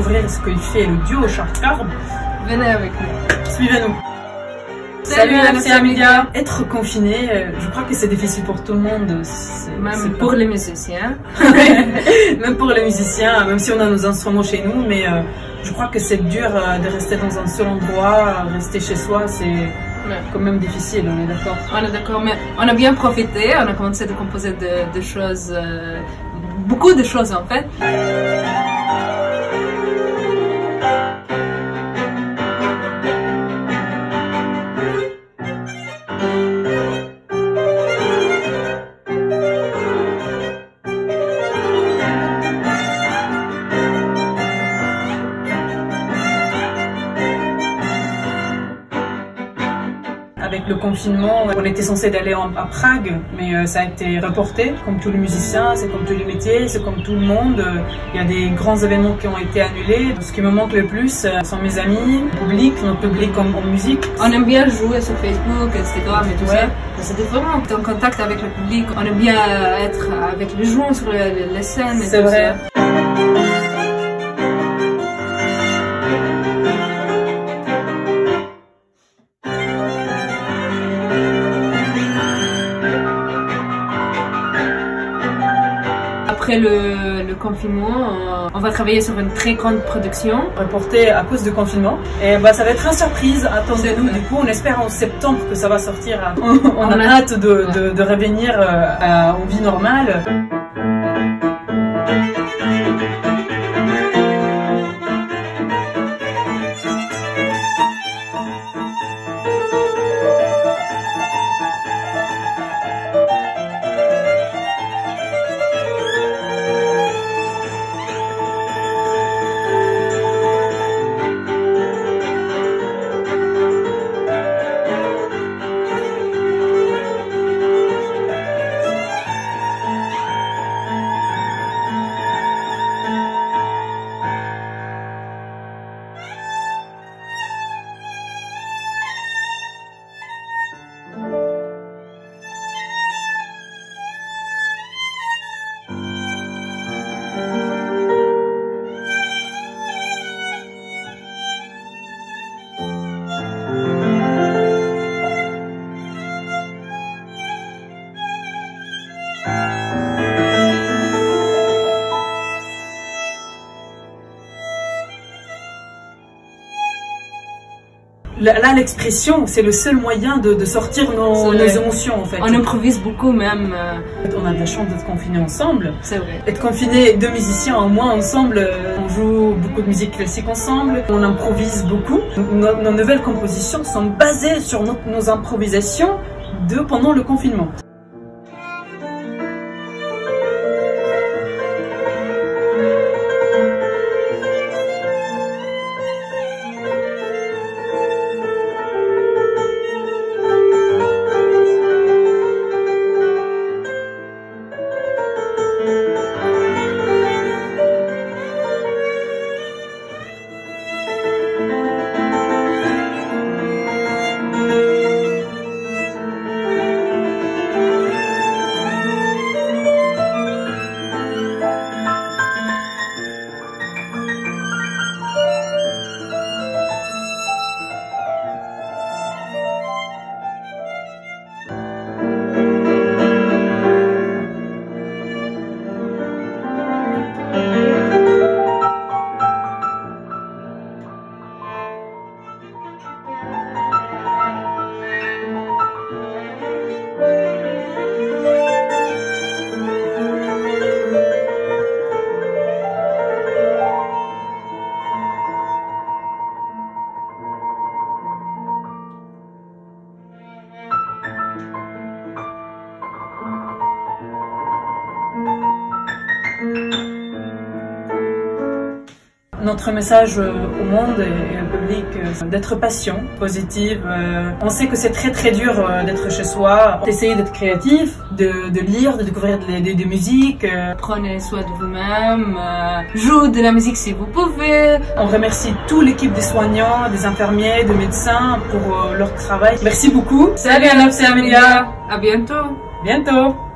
découvrir ce qu'il fait le duo Shark-Carb, venez avec nous. Suivez-nous. Salut NFC Amelia. Être confiné, je crois que c'est difficile pour tout le monde. Même pour les musiciens. Même pour les musiciens, même si on a nos instruments chez nous, mais je crois que c'est dur de rester dans un seul endroit, rester chez soi, c'est quand même difficile, on est d'accord. On est d'accord, mais on a bien profité, on a commencé à composer de choses, beaucoup de choses en fait. Avec le confinement, on était censé d'aller à Prague, mais ça a été reporté. Comme tous les musiciens, c'est comme tous les métiers, c'est comme tout le monde. Il y a des grands événements qui ont été annulés. Ce qui me manque le plus sont mes amis, le public, notre public en musique. On aime bien jouer sur Facebook, Instagram et tout ça. C'était vraiment en contact avec le public. On aime bien être avec les gens sur les scènes. C'est vrai. Après le confinement, on va travailler sur une très grande production. Reportée à cause du confinement. Et ça va être une surprise, attendez-nous. Du coup, on espère en septembre que ça va sortir. On a hâte de revenir aux vies normales. Là, l'expression, c'est le seul moyen de sortir nos émotions, en fait. On improvise beaucoup, même. On a de la chance d'être confinés ensemble. C'est vrai. Être confinés, deux musiciens en moins ensemble, on joue beaucoup de musique classique ensemble, on improvise beaucoup. Nos nouvelles compositions sont basées sur nos improvisations pendant le confinement. Notre message au monde et au public, d'être patient, positive. On sait que c'est très dur d'être chez soi. Essayez d'être créatif, de lire, de découvrir des musiques. Prenez soin de vous-même, jouez de la musique si vous pouvez. On remercie toute l'équipe des soignants, des infirmiers, des médecins pour leur travail. Merci beaucoup. Salut NFC Amelia. À bientôt. Bientôt.